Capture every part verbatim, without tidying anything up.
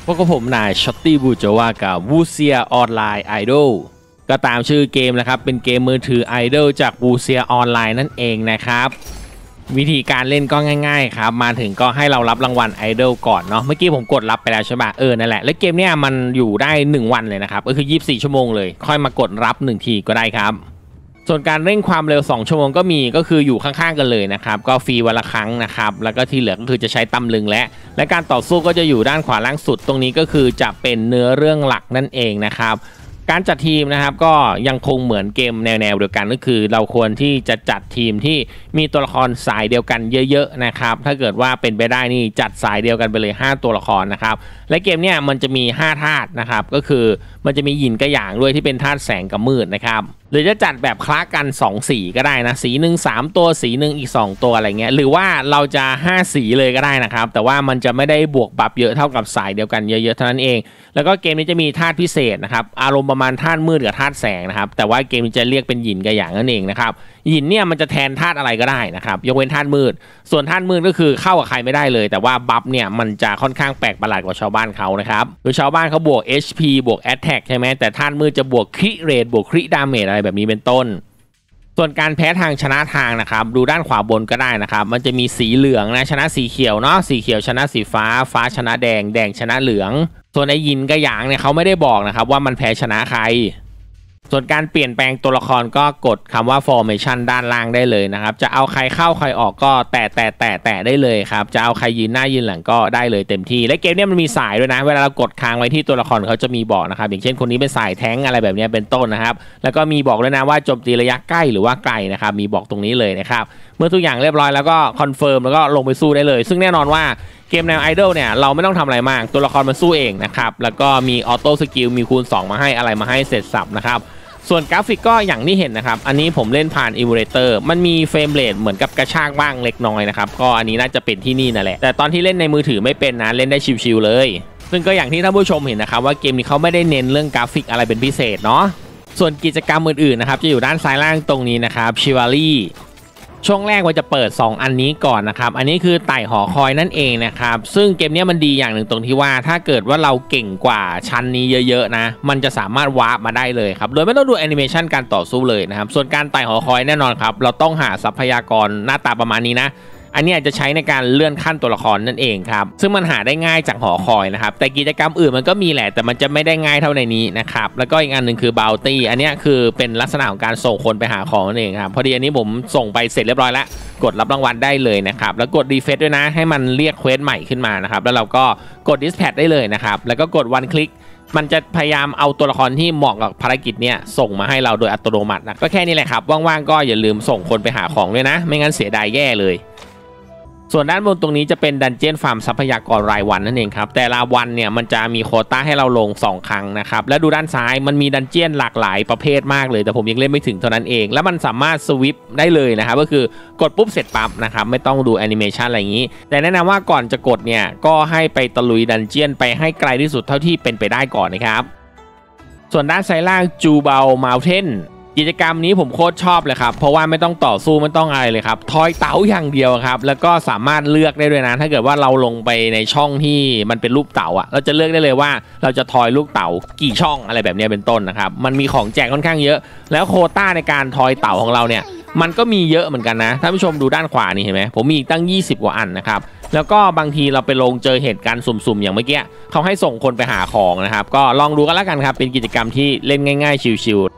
พวกผมนายช็อตตี้บูจาวากับวูเซียออนไลน์ไอดอลก็ตามชื่อเกมนะครับเป็นเกมมือถือไอดอลจากวูเซียออนไลน์นั่นเองนะครับวิธีการเล่นก็ง่ายๆครับมาถึงก็ให้เรารับรางวัลไอดอลก่อนเนาะเมื่อกี้ผมกดรับไปแล้วใช่ปะเออนั่นแหละแล้วเกมเนี้ยมันอยู่ได้หนึ่งวันเลยนะครับก็คือยี่สิบสี่ชั่วโมงเลยค่อยมากดรับหนึ่งทีก็ได้ครับส่วนการเร่งความเร็วสองชั่วโมงก็มีก็คืออยู่ข้างๆกันเลยนะครับก็ฟรีวันละครั้งนะครับแล้วก็ที่เหลือก็คือจะใช้ตำลึงและและการต่อสู้ก็จะอยู่ด้านขวาล่างสุดตรงนี้ก็คือจะเป็นเนื้อเรื่องหลักนั่นเองนะครับการจัดทีมนะครับก็ยังคงเหมือนเกมแนวๆเดียวกันก็คือเราควรที่จะจัดทีมที่มีตัวละครสายเดียวกันเยอะๆนะครับถ้าเกิดว่าเป็นไปได้นี่จัดสายเดียวกันไปเลยห้าตัวละครนะครับและเกมเนี้ยมันจะมีห้าธาตุนะครับก็คือมันจะมีหยินกับหยางด้วยที่เป็นธาตุแสงกับมืดนะครับหรือจะจัดแบบคล้ากันสองสีก็ได้นะสีหนึ่งสามตัวสีหนึ่งอีกสองตัวอะไรเงี้ยหรือว่าเราจะห้าสีเลยก็ได้นะครับแต่ว่ามันจะไม่ได้บวกบัฟเยอะเท่ากับสายเดียวกันเยอะๆเท่านั้นเองแล้วก็เกมนี้จะมีธาตุพิเศษนะครับอารมณ์ประมาณธาตุมืดกับธาตุแสงนะครับแต่ว่าเกมนี้จะเรียกเป็นหยินกับหยางนั่นเองนะครับหยินเนี่ยมันจะแทนธาตุอะไรก็ได้นะครับยกเว้นธาตุมืดส่วนธาตุมืดก็คือเข้ากับใครไม่ได้เลยแต่ว่าบัฟเนี่ยมันจะค่อนข้างแปลกประหลาดกว่าชาวบ้านเขานะครับโดยชาวบ้านเขาบวก เอช พี บวก Attack ใช่ไหมแต่ธาตุมืดจะบวกคริเรทบวกคริดาเมจอะไรแบบนี้เป็นต้นส่วนการแพ้ทางชนะทางนะครับดูด้านขวาบนก็ได้นะครับมันจะมีสีเหลืองนะชนะสีเขียวเนาะสีเขียวชนะสีฟ้าฟ้าชนะแดงแดงชนะเหลืองส่วนไอ้ยินกับหยางเนี่ยเขาไม่ได้บอกนะครับว่ามันแพ้ชนะใครส่วนการเปลี่ยนแปลงตัวละครก็กดคำว่า formation ด้านล่างได้เลยนะครับจะเอาใครเข้าใครออกก็แตะแตะแตะแตะได้เลยครับจะเอาใครยืนหน้ายืนหลังก็ได้เลยเต็มที่และเกมนี้มันมีสายด้วยนะเวลาเรากดค้างไว้ที่ตัวละครเขาจะมีบอกนะครับอย่างเช่นคนนี้เป็นสายแท้งอะไรแบบนี้เป็นต้นนะครับแล้วก็มีบอกด้วยนะว่าโจมตีระยะใกล้หรือว่าไกลนะครับมีบอกตรงนี้เลยนะครับเมื่อทุกอย่างเรียบร้อยแล้วก็คอนเฟิร์มแล้วก็ลงไปสู้ได้เลยซึ่งแน่นอนว่าเกมแนวไอดอลเนี่ยเราไม่ต้องทำอะไรมากตัวละครมันสู้เองนะครับแล้วก็มีออโต้สกิลมีคูณสองมาให้อะไรมาให้เสร็จสับนะครับส่วนกราฟิกก็อย่างที่เห็นนะครับอันนี้ผมเล่นผ่านอิมูเลเตอร์มันมีเฟรมเรทเหมือนกับกระชากบ้างเล็กน้อยนะครับก็อันนี้น่าจะเป็นที่นี่นั่นแหละแต่ตอนที่เล่นในมือถือไม่เป็นนะเล่นได้ชิวๆเลยซึ่งก็อย่างที่ท่านผู้ชมเห็นนะครับว่าเกมนี้เขาไม่ได้เน้นเรื่องกราฟิกอะไรเป็นพิเศษเนาะส่วนกิจกรรมอื่นๆนะครับจะอยู่ด้านซ้ายล่างตรงนี้นะครับชิวารี่ช่วงแรกมันจะเปิดสองอันนี้ก่อนนะครับอันนี้คือไต่หอคอยนั่นเองนะครับซึ่งเกมนี้มันดีอย่างหนึ่งตรงที่ว่าถ้าเกิดว่าเราเก่งกว่าชั้นนี้เยอะๆนะมันจะสามารถวาร์ปมาได้เลยครับโดยไม่ต้องดูแอนิเมชันการต่อสู้เลยนะครับส่วนการไต่หอคอยแน่นอนครับเราต้องหาทรัพยากรหน้าตาประมาณนี้นะอันนี้จะใช้ในการเลื่อนขั้นตัวละครนั่นเองครับซึ่งมันหาได้ง่ายจากหอคอยนะครับแต่กิจกรรมอื่นมันก็มีแหละแต่มันจะไม่ได้ง่ายเท่าในนี้นะครับแล้วก็อีกอันหนึ่งคือบาวตี้อันนี้คือเป็นลักษณะของการส่งคนไปหาของนั่นเองครับพอดีอันนี้ผมส่งไปเสร็จเรียบร้อยแล้วกดรับรางวัลได้เลยนะครับแล้วกดรีเฟรชด้วยนะให้มันเรียกเควสใหม่ขึ้นมานะครับแล้วเราก็กดดิสแพทได้เลยนะครับแล้วก็กดวันคลิกมันจะพยายามเอาตัวละครที่เหมาะกับภารกิจเนี้ยส่งมาให้เราโดยอัตโนมัตินะก็แค่นี้แหละครับว่างๆก็อย่าลืมส่งคนไปหาของด้วยนะไม่งั้นเสียดายแย่เลยส่วนด้านบนตรงนี้จะเป็นดันเจี้ยนฟาร์มทรัพยากรรายวันนั่นเองครับแต่ละวันเนี่ยมันจะมีโควต้าให้เราลงสองครั้งนะครับและดูด้านซ้ายมันมีดันเจี้ยนหลากหลายประเภทมากเลยแต่ผมยังเล่นไม่ถึงเท่านั้นเองแล้วมันสามารถสวิปได้เลยนะครับก็คือกดปุ๊บเสร็จปั๊บนะครับไม่ต้องดูแอนิเมชันอะไรอย่างนี้แต่แนะนำว่าก่อนจะกดเนี่ยก็ให้ไปตะลุยดันเจี้ยนไปให้ไกลที่สุดเท่าที่เป็นไปได้ก่อนนะครับส่วนด้านซ้ายล่างจูเบลมาลเทนกิจกรรมนี้ผมโคตรชอบเลยครับเพราะว่าไม่ต้องต่อสู้ไม่ต้องอะไรเลยครับทอยเต๋าอย่างเดียวครับแล้วก็สามารถเลือกได้ด้วยนะถ้าเกิดว่าเราลงไปในช่องที่มันเป็นรูปเต๋าอ่ะเราจะเลือกได้เลยว่าเราจะทอยลูกเต๋ากี่ช่องอะไรแบบนี้เป็นต้นนะครับมันมีของแจกค่อนข้างเยอะแล้วโควต้าในการทอยเต๋าของเราเนี่ยมันก็มีเยอะเหมือนกันนะท่านผู้ชมดูด้านขวานี่เห็นไหมผมมีอีกตั้งยี่สิบกว่าอันนะครับแล้วก็บางทีเราไปลงเจอเหตุการณ์สุ่มๆอย่างเมื่อกี้เขาให้ส่งคนไปหาของนะครับก็ลองดูกันแล้วกันครับเป็นกิจกรรมที่เล่นง่ายๆชิวๆ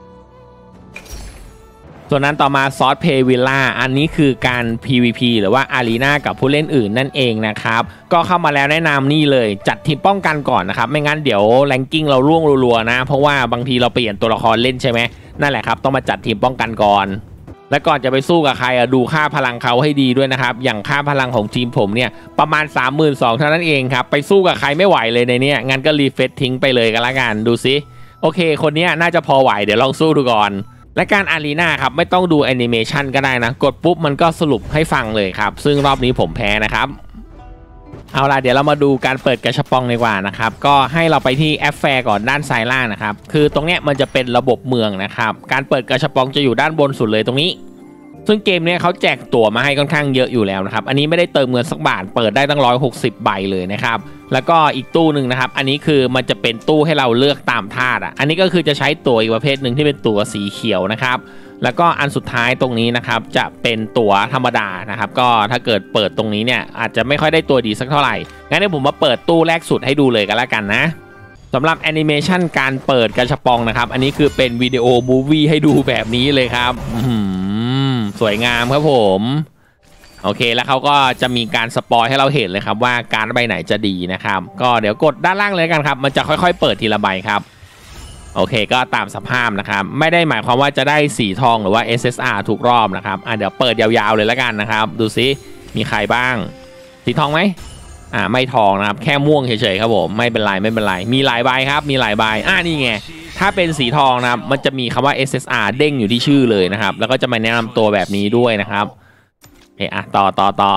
ส่วนนั้นต่อมาซอสเพย์วิลล่าอันนี้คือการ พี วี พี หรือว่าอารีนากับผู้เล่นอื่นนั่นเองนะครับก็เข้ามาแล้วแนะนำนี่เลยจัดทีมป้องกันก่อนนะครับไม่งั้นเดี๋ยวแรงกิ้งเราล่วงรัวๆนะเพราะว่าบางทีเราเปลี่ยนตัวละครเล่นใช่ไหมนั่นแหละครับต้องมาจัดทีมป้องกันก่อนและก่อนจะไปสู้กับใครดูค่าพลังเขาให้ดีด้วยนะครับอย่างค่าพลังของทีมผมเนี่ยประมาณ สามหมื่นสองพัน เท่านั้นเองครับไปสู้กับใครไม่ไหวเลยในนี้งั้นก็รีเฟรชทิ้งไปเลยกันละกันดูซิโอเคคนนี้น่าจะพอไหวเดี๋ยวลองสู้ดูก่อนและการอารีนาครับไม่ต้องดูแอนิเมชันก็ได้นะกดปุ๊บมันก็สรุปให้ฟังเลยครับซึ่งรอบนี้ผมแพ้นะครับเอาล่ะเดี๋ยวเรามาดูการเปิดกระชับปองดีกว่านะครับก็ให้เราไปที่แอปแฟร์ก่อนด้านซ้ายล่างนะครับคือตรงเนี้ยมันจะเป็นระบบเมืองนะครับการเปิดกระชับปองจะอยู่ด้านบนสุดเลยตรงนี้ซึ่งเกมนี้เขาแจกตั๋วมาให้ค่อนข้างเยอะอยู่แล้วนะครับอันนี้ไม่ได้เติมเงินสักบาทเปิดได้ตั้งร้อยหกสิบใบเลยนะครับแล้วก็อีกตู้หนึ่งนะครับอันนี้คือมันจะเป็นตู้ให้เราเลือกตามธาตุอ่ะอันนี้ก็คือจะใช้ตั๋วอีกประเภทหนึ่งที่เป็นตั๋วสีเขียวนะครับแล้วก็อันสุดท้ายตรงนี้นะครับจะเป็นตั๋วธรรมดานะครับก็ถ้าเกิดเปิดตรงนี้เนี่ยอาจจะไม่ค่อยได้ตัวดีสักเท่าไหร่งั้นเดี๋ยวผมมาเปิดตู้แรกสุดให้ดูเลยกันแล้วกันนะสำหรับแอนิเมชันการเปิดกระชับปองนะครับอันนี้คือเป็นวิดีโอมูฟวี่ให้ดูแบบนี้เลยครับสวยงามครับผมโอเคแล้วเขาก็จะมีการสปอยให้เราเห็นเลยครับว่าการใบไหนจะดีนะครับก็เดี๋ยวกดด้านล่างเลยกันครับมันจะค่อยๆเปิดทีละใบครับโอเคก็ตามสภาพนะครับไม่ได้หมายความว่าจะได้สีทองหรือว่า เอส เอส อาร์ ทุกรอบนะครับอ่ะเดี๋ยวเปิดยาวๆเลยแล้วกันนะครับดูซิมีใครบ้างสีทองไหมอ่าไม่ทองนะครับแค่ม่วงเฉยๆครับผมไม่เป็นไรไม่เป็นไรมีหลายใบครับมีหลายใบอ่านี่ไงถ้าเป็นสีทองนะครับมันจะมีคำว่า เอส เอส อาร์ เด้งอยู่ที่ชื่อเลยนะครับแล้วก็จะมาแนะนำตัวแบบนี้ด้วยนะครับเอ๊ะอ่ะต่อต่อต่อ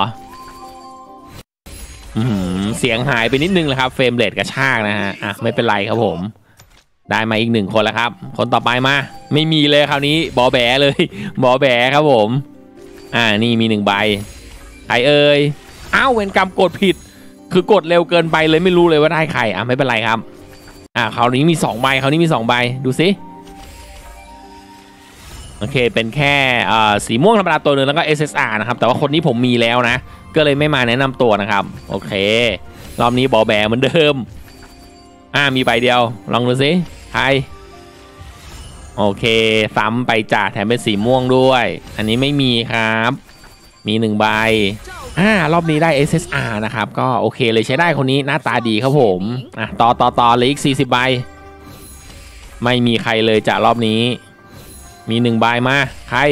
อืมเสียงหายไปนิดนึงเลยครับเฟรมเรทกระชากนะฮะอ่ะไม่เป็นไรครับผมได้มาอีกหนึ่งคนแล้วครับคนต่อไปมาไม่มีเลยคราวนี้บอแบเลยบอแบครับผมอ่านี่มีหนึ่งใบใครเอ่ยอ้าวเวรกรรมกดผิดคือกดเร็วเกินไปเลยไม่รู้เลยว่าได้ใครอ่ะไม่เป็นไรครับอ่าคราวนี้มีสองใบคราวนี้มีสองใบดูสิโอเคเป็นแค่อ่าสีม่วงธรรมดาตัวหนึ่งแล้วก็ เอส เอส อาร์ นะครับแต่ว่าคนนี้ผมมีแล้วนะก็เลยไม่มาแนะนำตัวนะครับโอเครอบนี้บอแบเหมือนเดิมอ่ามีใบเดียวลองดูสิใครโอเคซ้ำไปจ่าแถมเป็นสีม่วงด้วยอันนี้ไม่มีครับมีหนึ่งใบอ่ารอบนี้ได้ เอส เอส อาร์ นะครับก็โอเคเลยใช้ได้คนนี้หน้าตาดีครับผมอ่ะต่อต่อต่อเลยอีกสี่สิบใบไม่มีใครเลยจากรอบนี้มีหนึ่งใบมาใคร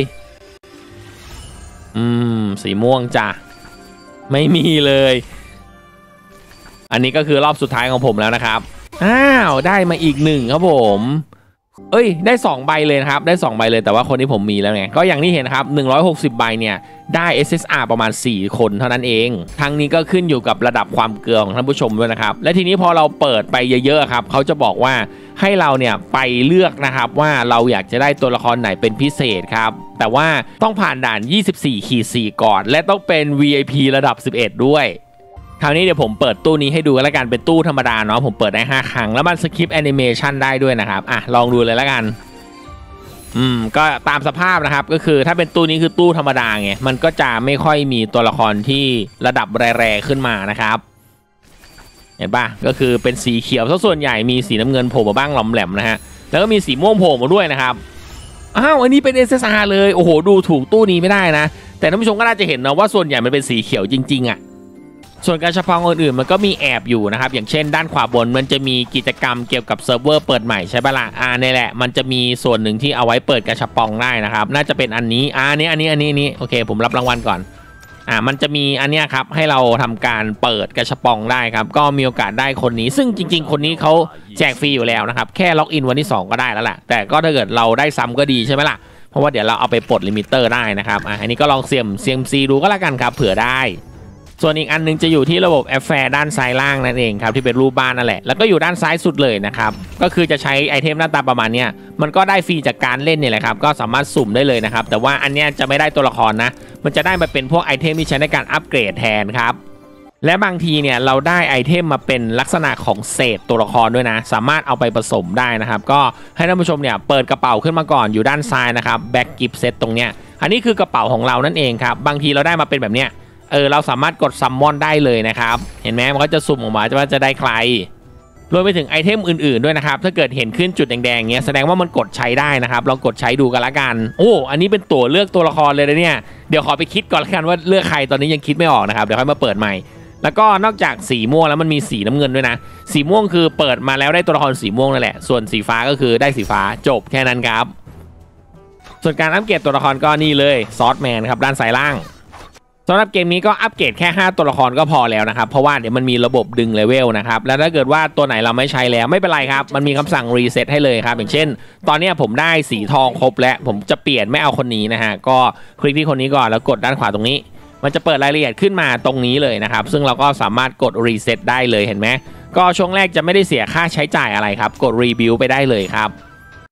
อืมสีม่วงจ้ะไม่มีเลยอันนี้ก็คือรอบสุดท้ายของผมแล้วนะครับอ้าวได้มาอีกหนึ่งครับผมเอ้ยได้สองใบเลยนะครับได้สองใบเลยแต่ว่าคนที่ผมมีแล้วไงก็อย่างที่เห็นครับหนึ่งร้อยหกสิบใบเนี่ยได้ เอส เอส อาร์ ประมาณสี่คนเท่านั้นเองทั้งนี้ก็ขึ้นอยู่กับระดับความเกลือของท่านผู้ชมด้วยนะครับและทีนี้พอเราเปิดไปเยอะๆครับเขาจะบอกว่าให้เราเนี่ยไปเลือกนะครับว่าเราอยากจะได้ตัวละครไหนเป็นพิเศษครับแต่ว่าต้องผ่านด่าน ยี่สิบสี่ สี่ ก่อนและต้องเป็น วี ไอ พี ระดับสิบเอ็ดด้วยคราวนี้เดี๋ยวผมเปิดตู้นี้ให้ดูแล้วกันเป็นตู้ธรรมดาเนาะผมเปิดได้ห้าครั้งแล้วมันสคิปแอนิเมชันได้ด้วยนะครับอ่ะลองดูเลยแล้วกันอืมก็ตามสภาพนะครับก็คือถ้าเป็นตู้นี้คือตู้ธรรมดาไงมันก็จะไม่ค่อยมีตัวละครที่ระดับแรงๆขึ้นมานะครับเห็นป่ะก็คือเป็นสีเขียวซะส่วนใหญ่มีสีน้ำเงินโผล่มาบ้างหลอมแหลมนะฮะแล้วก็มีสีม่วงโผล่มาด้วยนะครับอ้าวอันนี้เป็น เอส เอส อาร์ เลยโอ้โหดูถูกตู้นี้ไม่ได้นะแต่ท่านผู้ชมก็น่าจะเห็นนะว่าส่วนใหญ่มันเป็นสีเขียวจริงๆอ่ะส่วนการเฉพาะอื่นๆมันก็มีแอบอยู่นะครับอย่างเช่นด้านขวาบนมันจะมีกิจกรรมเกี่ยวกับเซิร์ฟเวอร์เปิดใหม่ใช่ปะล่ะอ่านี่แหละมันจะมีส่วนหนึ่งที่เอาไว้เปิดกระชับปองได้นะครับน่าจะเป็นอันนี้อ่านี้อันนี้อันนี้นี้โอเคผมรับรางวัลก่อนอ่ามันจะมีอันเนี้ยครับให้เราทำการเปิดกระชับปองได้ครับก็มีโอกาสได้คนนี้ซึ่งจริงๆคนนี้เขาแจกฟรีอยู่แล้วนะครับแค่ล็อกอินวันที่สองก็ได้แล้วแหละแต่ก็ถ้าเกิดเราได้ซ้ำก็ดีใช่ไหมล่ะเพราะว่าเดี๋ยวเราเอาไปปลดลิมิเตอร์ได้นะครับอ่าอันนี้ก็ลองเสี่ยมเซียมซีดูก็แล้วกันครับเผื่อได้ส่วนอีกอันนึงจะอยู่ที่ระบบแอฟแฟร์ด้านซ้ายล่างนั่นเองครับที่เป็นรูปบ้านนั่นแหละแล้วก็อยู่ด้านซ้ายสุดเลยนะครับก็คือจะใช้ไอเทมหน้าตาประมาณนี้มันก็ได้ฟรีจากการเล่นเนี่ยแหละครับก็สามารถสุ่มได้เลยนะครับแต่ว่าอันเนี้ยจะไม่ได้ตัวละครนะมันจะได้มาเป็นพวกไอเทมที่ใช้ในการอัปเกรดแทนครับและบางทีเนี่ยเราได้ไอเทมมาเป็นลักษณะของเศษตัวละครด้วยนะสามารถเอาไปผสมได้นะครับก็ให้ท่านผู้ชมเนี่ยเปิดกระเป๋าขึ้นมาก่อนอยู่ด้านซ้ายนะครับแบ็กกิฟต์เซตตรงเนี้ยอันนี้คือกระเป๋าของเรานั่นเองครับบางทีเราได้มาเป็นแบบเนี้ยเออเราสามารถกดซัมมอนได้เลยนะครับเห็นไหมมันก็จะสุ่มออกมาว่าจะได้ใครรวมไปถึงไอเทมอื่นๆด้วยนะครับถ้าเกิดเห็นขึ้นจุดแดงๆเงี้ยแสดงว่ามันกดใช้ได้นะครับลองกดใช้ดูกันละกันโอ้อันนี้เป็นตัวเลือกตัวละครเลยนะเนี่ยเดี๋ยวขอไปคิดก่อนละกันว่าเลือกใครตอนนี้ยังคิดไม่ออกนะครับเดี๋ยวค่อยมาเปิดใหม่แล้วก็นอกจากสีม่วงแล้วมันมีสีน้ำเงินด้วยนะสีม่วงคือเปิดมาแล้วได้ตัวละครสีม่วงนั่นแหละส่วนสีฟ้าก็คือได้สีฟ้าจบแค่นั้นครับส่วนการอัปเกรดตัวละครก็นี่เลยซอสแมนครับด้านซ้ายล่างสำหรับเกมนี้ก็อัปเกรดแค่ห้าตัวละครก็พอแล้วนะครับเพราะว่าเดี๋ยวมันมีระบบดึงเลเวลนะครับแล้วถ้าเกิดว่าตัวไหนเราไม่ใช้แล้วไม่เป็นไรครับมันมีคำสั่งรีเซ็ตให้เลยครับอย่างเช่นตอนนี้ผมได้สีทองครบแล้วผมจะเปลี่ยนไม่เอาคนนี้นะฮะก็คลิกที่คนนี้ก่อนแล้วกดด้านขวาตรงนี้มันจะเปิดรายละเอียดขึ้นมาตรงนี้เลยนะครับซึ่งเราก็สามารถกดรีเซ็ตได้เลยเห็นไหมก็ช่วงแรกจะไม่ได้เสียค่าใช้จ่ายอะไรครับกดรีบิวไปได้เลยครับ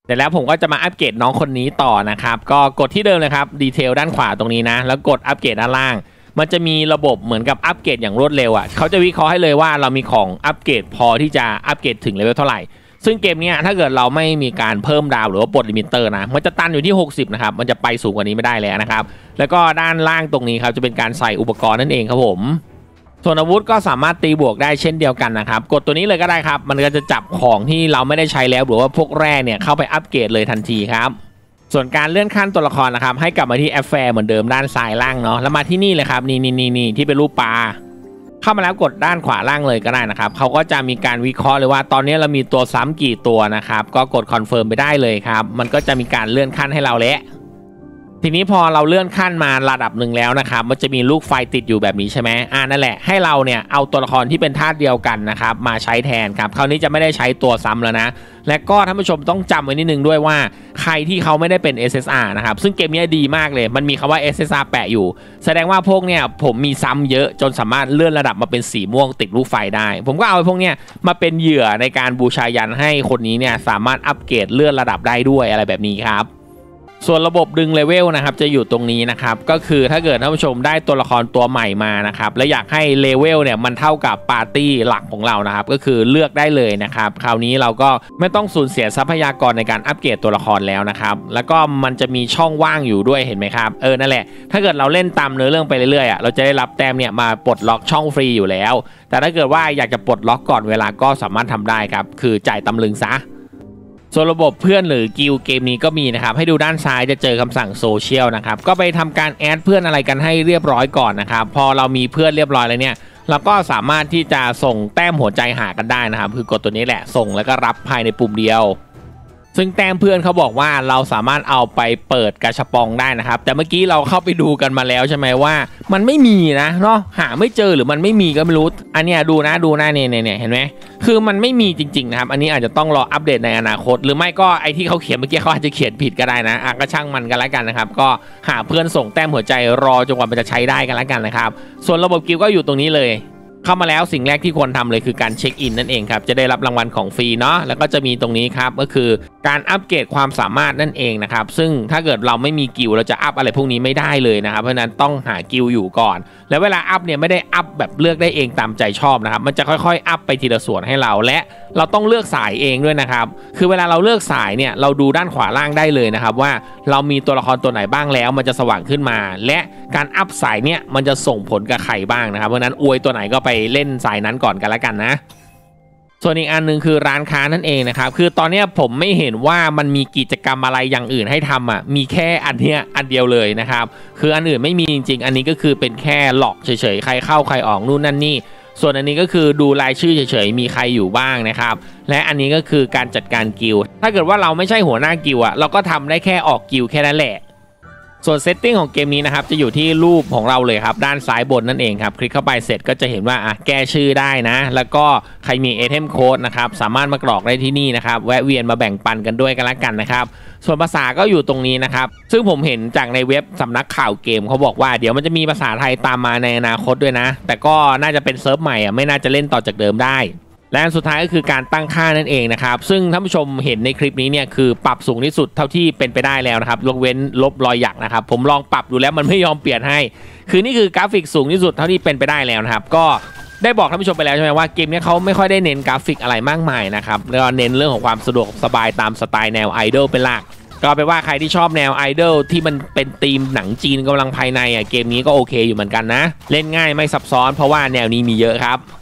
แต่แล้วผมก็จะมาอัปเกรดน้องคนนี้ต่อนะครับก็กดที่เดิมเลยครับดีเทลด้านขวาตรงนี้นะแล้วกดอัปเกรดด้านล่างมันจะมีระบบเหมือนกับอัปเกรดอย่างรวดเร็วอ่ะเขาจะวิเคราะห์ให้เลยว่าเรามีของอัปเกรดพอที่จะอัปเกรดถึงเลเวลเท่าไหร่ซึ่งเกมนี้ถ้าเกิดเราไม่มีการเพิ่มดาวหรือว่าปลดลิมิเตอร์นะมันจะตันอยู่ที่หกสิบนะครับมันจะไปสูงกว่านี้ไม่ได้แล้วนะครับแล้วก็ด้านล่างตรงนี้ครับจะเป็นการใส่อุปกรณ์นั่นเองครับผมส่วนอาวุธก็สามารถตีบวกได้เช่นเดียวกันนะครับกดตัวนี้เลยก็ได้ครับมันก็จะจับของที่เราไม่ได้ใช้แล้วหรือว่าพวกแร่เนี่ยเข้าไปอัปเกรดเลยทันทีครับส่วนการเลื่อนขั้นตัวละครนะครับให้กลับมาที่แอฟแฟร์เหมือนเดิมด้านซ้ายล่างเนาะแล้วมาที่นี่เลยครับนี่นี่นี่นี่ที่เป็นรูปปลาเข้ามาแล้วกดด้านขวาล่างเลยก็ได้นะครับเขาก็จะมีการวิเคราะห์เลยว่าตอนนี้เรามีตัวซ้ำกี่ตัวนะครับก็กดคอนเฟิร์มไปได้เลยครับมันก็จะมีการเลื่อนขั้นให้เราแล้วทีนี้พอเราเลื่อนขั้นมาระดับหนึ่งแล้วนะครับมันจะมีลูกไฟติดอยู่แบบนี้ใช่ไหมอ่านั่นแหละให้เราเนี่ยเอาตัวละครที่เป็นธาตุเดียวกันนะครับมาใช้แทนครับคราวนี้จะไม่ได้ใช้ตัวซ้ำแล้วนะและก็ท่านผู้ชมต้องจำไว้นิดนึงด้วยว่าใครที่เขาไม่ได้เป็น เอส เอส อาร์ นะครับซึ่งเกมนี้ดีมากเลยมันมีคำว่า เอส เอส อาร์ แปะอยู่แสดงว่าพวกเนี่ยผมมีซ้ำเยอะจนสามารถเลื่อนระดับมาเป็นสีม่วงติดลูกไฟได้ผมก็เอาพวกเนี้ยมาเป็นเหยื่อในการบูชายันให้คนนี้เนี่ยสามารถอัปเกรดเลื่อนระดับได้ด้วยอะไรแบบนี้ครับส่วนระบบดึงเลเวลนะครับจะอยู่ตรงนี้นะครับก็คือถ้าเกิดท่านผู้ชมได้ตัวละครตัวใหม่มานะครับและอยากให้เลเวลเนี่ยมันเท่ากับปาร์ตี้หลักของเรานะครับก็คือเลือกได้เลยนะครับคราวนี้เราก็ไม่ต้องสูญเสียทรัพยากรในการอัปเกรดตัวละครแล้วนะครับแล้วก็มันจะมีช่องว่างอยู่ด้วยเห็นไหมครับเออนั่นแหละถ้าเกิดเราเล่นตามเนื้อเรื่องไปเรื่อยๆอ่ะเราจะได้รับแต้มเนี่ยมาปลดล็อกช่องฟรีอยู่แล้วแต่ถ้าเกิดว่าอยากจะปลดล็อกก่อนเวลาก็สามารถทำได้ครับคือจ่ายตำลึงซะส่วนระบบเพื่อนหรือกิลเกมนี้ก็มีนะครับให้ดูด้านซ้ายจะเจอคำสั่งโซเชียลนะครับก็ไปทำการแอดเพื่อนอะไรกันให้เรียบร้อยก่อนนะครับพอเรามีเพื่อนเรียบร้อยแล้วเนี่ยเราก็สามารถที่จะส่งแต้มหัวใจหากันได้นะครับคือกดตัวนี้แหละส่งแล้วก็รับภายในปุ่มเดียวซึ่งแต้มเพื่อนเขาบอกว่าเราสามารถเอาไปเปิดกาชาปองได้นะครับแต่เมื่อกี้เราเข้าไปดูกันมาแล้วใช่ไหมว่ามันไม่มีนะเนาะหาไม่เจอหรือมันไม่มีก็ไม่รู้อันเนี้ยดูนะดูหน้าเนี่ยเนี่ยเห็นไหมคือมันไม่มีจริงๆนะครับอันนี้อาจจะต้องรออัปเดตในอนาคตหรือไม่ก็ไอที่เขาเขียนเมื่อกี้เขาอาจจะเขียนผิดก็ได้นะอ่ะก็ช่างมันกันแล้วกันนะครับก็หาเพื่อนส่งแต้มหัวใจรอจนกว่ามันจะใช้ได้กันแล้วกันนะครับส่วนระบบกิลก็อยู่ตรงนี้เลยเข้ามาแล้วสิ่งแรกที่ควรทำเลยคือการเช็คอินนั่นเองครับจะได้รับรางวัลของฟรีเนาะแล้วก็จะมีตรงนี้ครับก็คือการอัปเกรดความสามารถนั่นเองนะครับซึ่งถ้าเกิดเราไม่มีกิลเราจะอัพอะไรพวกนี้ไม่ได้เลยนะครับเพราะนั้นต้องหากิลอยู่ก่อนแล้วเวลาอัพเนี่ยไม่ได้อัพแบบเลือกได้เองตามใจชอบนะครับมันจะค่อยๆอัพไปทีละส่วนให้เราและเราต้องเลือกสายเองด้วยนะครับคือเวลาเราเลือกสายเนี่ยเราดูด้านขวาล่างได้เลยนะครับว่าเรามีตัวละครตัวไหนบ้างแล้วมันจะสว่างขึ้นมาและการอัพสายเนี่ยมันจะส่งผลกับใครบ้างนะครับเพราะนั้นอวยตัวไหนก็ไปเล่นสายนั้นก่อนกันแล้วกันนะส่วนอีกอันหนึ่งคือร้านค้านั่นเองนะครับคือตอนนี้ผมไม่เห็นว่ามันมีกิจกรรมอะไรอย่างอื่นให้ทำอ่ะมีแค่อันเนี้ยอันเดียวเลยนะครับคืออันอื่นไม่มีจริงๆอันนี้ก็คือเป็นแค่หลอกเฉยๆใครเข้าใครออกนู่นนั่นนี่ส่วนอันนี้ก็คือดูรายชื่อเฉยๆมีใครอยู่บ้างนะครับและอันนี้ก็คือการจัดการกิลด์ถ้าเกิดว่าเราไม่ใช่หัวหน้ากิลด์อ่ะเราก็ทำได้แค่ออกกิลด์แค่นั้นแหละส่วนเซตติ้งของเกมนี้นะครับจะอยู่ที่รูปของเราเลยครับด้านซ้ายบนนั่นเองครับคลิกเข้าไปเสร็จก็จะเห็นว่าอ่ะแก้ชื่อได้นะแล้วก็ใครมีเอเทมโค้ดนะครับสามารถมากรอกได้ที่นี่นะครับแวะเวียนมาแบ่งปันกันด้วยกันละกันนะครับส่วนภาษาก็อยู่ตรงนี้นะครับซึ่งผมเห็นจากในเว็บสำนักข่าวเกมเขาบอกว่าเดี๋ยวมันจะมีภาษาไทยตามมาในอนาคตด้วยนะแต่ก็น่าจะเป็นเซิร์ฟใหม่อ่ะไม่น่าจะเล่นต่อจากเดิมได้และสุดท้ายก็คือการตั้งค่านั่นเองนะครับซึ่งท่านผู้ชมเห็นในคลิปนี้เนี่ยคือปรับสูงที่สุดเท่าที่เป็นไปได้แล้วนะครับยกเว้นลบรอยหยักนะครับผมลองปรับดูแล้วมันไม่ยอมเปลี่ยนให้คือนี่คือกราฟิกสูงที่สุดเท่าที่เป็นไปได้แล้วนะครับก็ได้บอกท่านผู้ชมไปแล้วใช่ไหมว่าเกมนี้เขาไม่ค่อยได้เน้นกราฟิกอะไรมากมายนะครับแล้วเน้นเรื่องของความสะดวกสบายตามสไตล์แนวไอดอลเป็นหลักก็ไปว่าใครที่ชอบแนวไอดอลที่มันเป็นธีมหนังจีนกำลังภายในอ่ะเกมนี้ก็โอเคอยู่เหมือนกันนะเล่นง่ายไม่ซับซ้อนเพราะว่าแนวนี้มีเยอะครับ